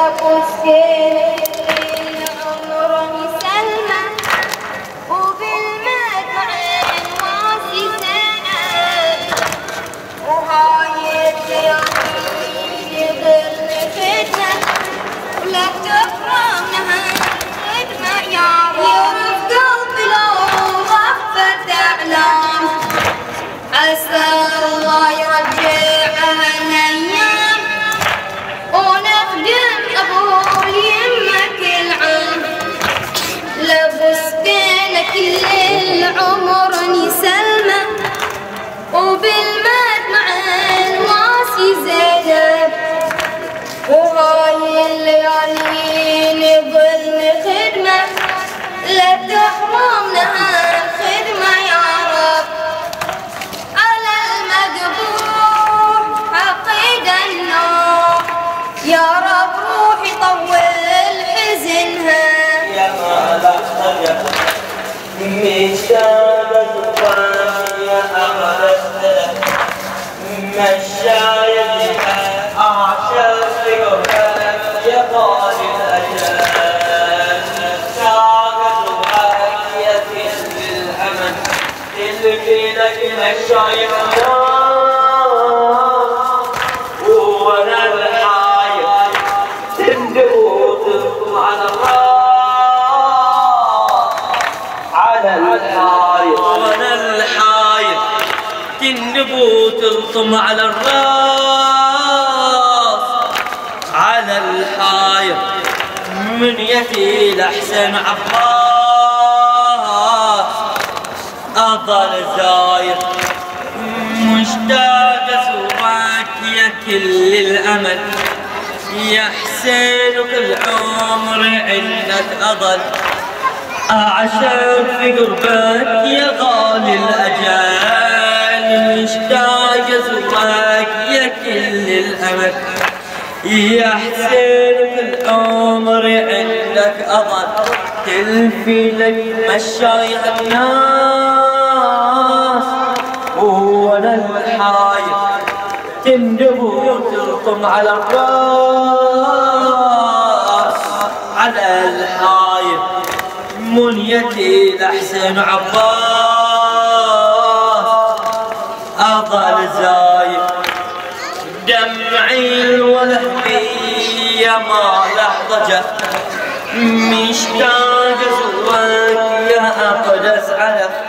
تلطم على الراس على الحايط من يتي لحسن عباس أضل زاير مشتاق سواك يا كل الأمل يا حسين وكل عمر عندك أضل أعشق في قربك يا غالي الأجل مشتاق سواك يا كل الأمل يا حسين في العمر عندك أضل تلفي لك مشايخ الناس وانا الحايط تندب وتلطم على الراس على الحايط منيتي لحسن عباس أضل زايد دمعي الولهمية ما لحظة مشتاق زواك يا أقدس على